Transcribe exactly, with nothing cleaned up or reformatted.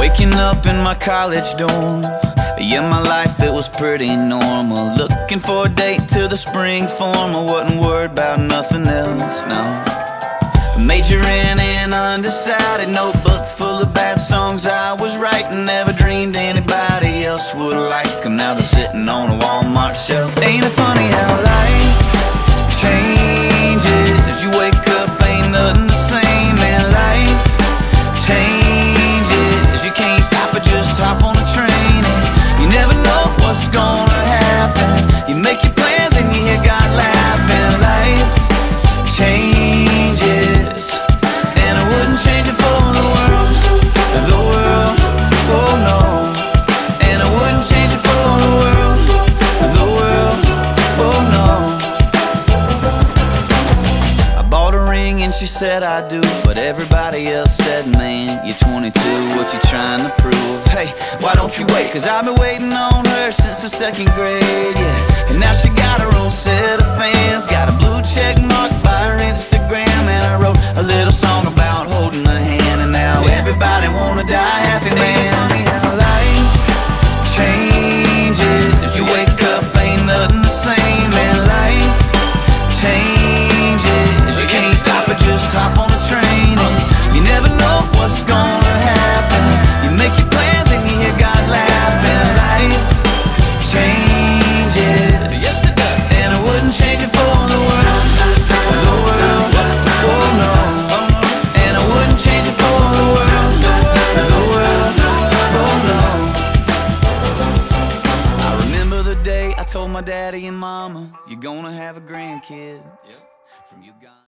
Waking up in my college dorm, yeah, my life, it was pretty normal. Looking for a date to the spring form, I wasn't worried about nothing else, no. Majoring in undecided, notebook full of bad songs I was writing. Never dreamed anybody else would like them. Now they're sitting on a Walmart shelf. Ain't it funny how life changes? As you wake up, ain't nothing the same. And life changes, you can't stop it, just hop on the train. And you never know what's gonna happen. You make your plans and you hear God laughing. Life changes, and I wouldn't change it for the world, the world, oh no. And I wouldn't change it for the world, the world, oh no. I bought a ring and she said I do, but everybody else said, man, you're twenty-two, what you trying to prove? Hey, why don't you wait? Cause I've been waiting on her since the second grade, yeah. And now she got her own set of fans, got a blue check mark by her Instagram. And I wrote a little song about holding her hand, and now everybody wanna die happy, man. Funny how life changes. You wake up, ain't nothing the same. And life changes, you can't stop it, just hop on the train. And you never know what's gonna happen. You make your plans and you hear God laughing. Life changes, yes it does. And I wouldn't change it for the world, the world, oh no. And I wouldn't change it for the world, the world, oh no. I remember the day I told my daddy and mama, you're gonna have a grandkid. From you guys.